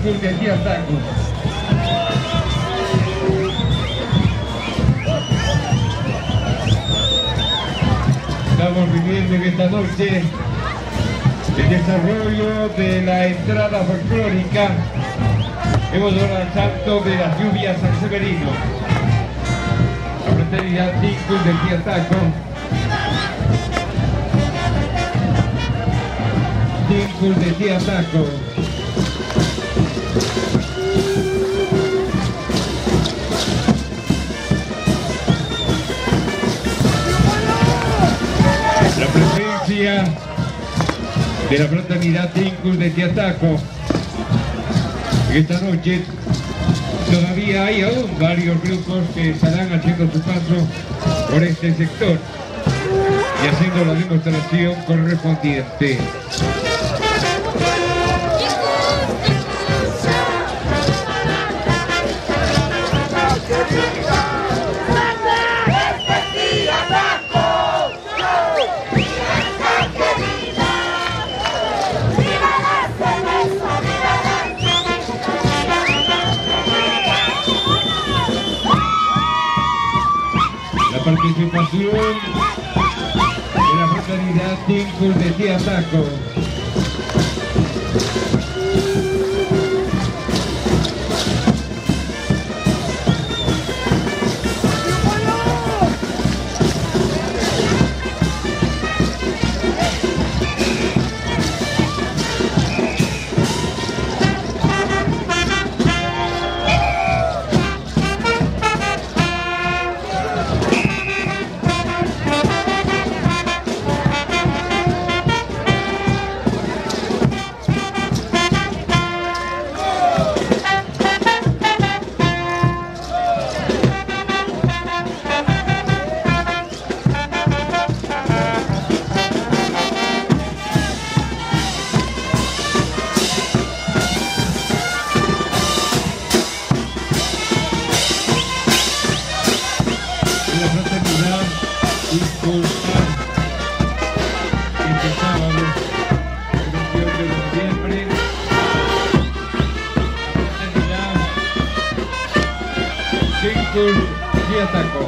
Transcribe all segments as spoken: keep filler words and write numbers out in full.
cinco de Tía Taco. Estamos viviendo en esta noche el desarrollo de la entrada folclórica en honor al santo de las lluvias San Severino. La fraternidad cinco de Tía Taco. cinco de Tía Taco. La presencia de la fraternidad cinco de Tía Taco. Esta noche todavía hay aún varios grupos que estarán haciendo su paso por este sector y haciendo la demostración correspondiente. Participación de la fraternidad cinco de Tía Taco. Tía Taco.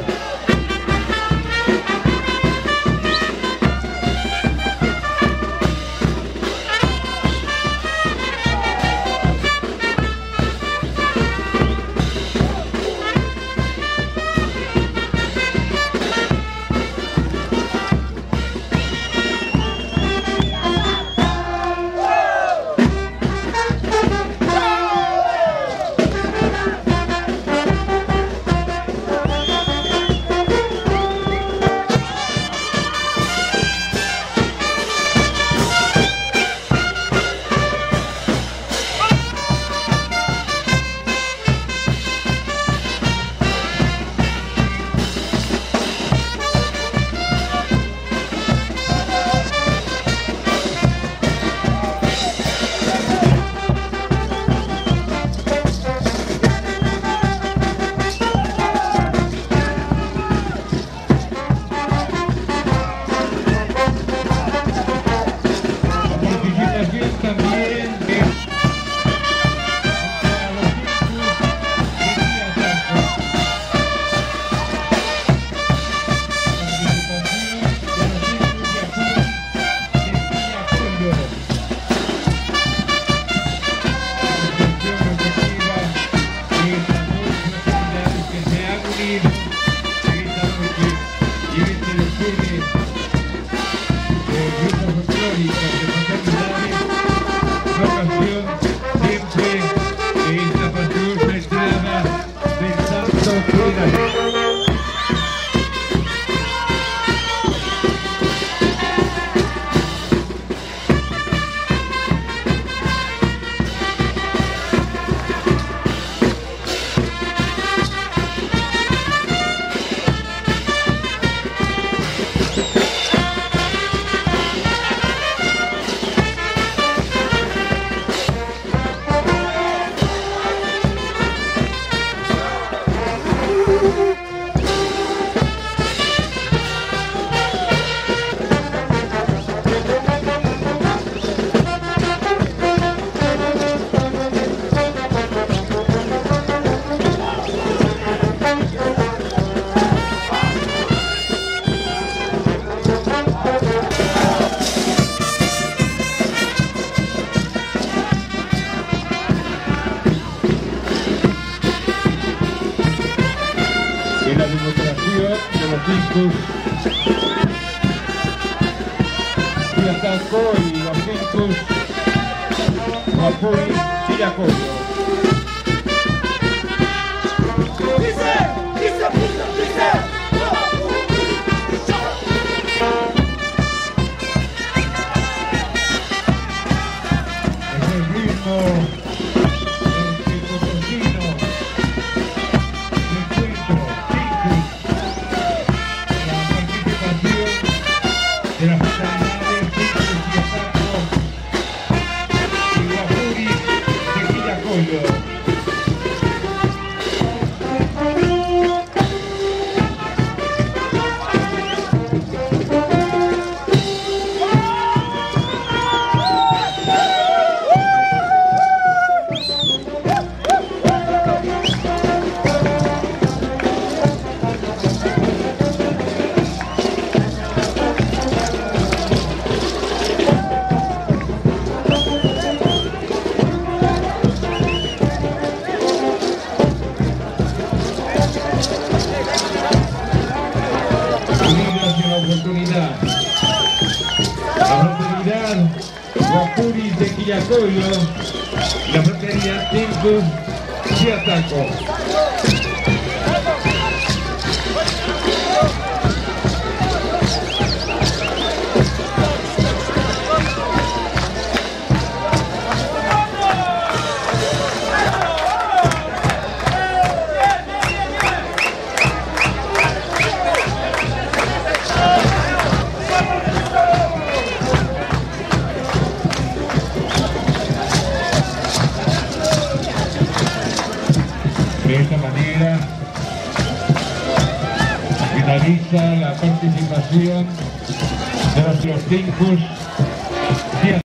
Ataco y los Tincus Guapuri Villacoyo. Es el ritmo del potosino del encuentro Tincus, la participación de las fraternidades Tincus y Ataco y Guapuri de Villacoyo. Oportunidad. La fraternidad Guapuri de Villacoyo y la fraternidad Tincus y Ataco. De esta manera finaliza la participación de los Tincus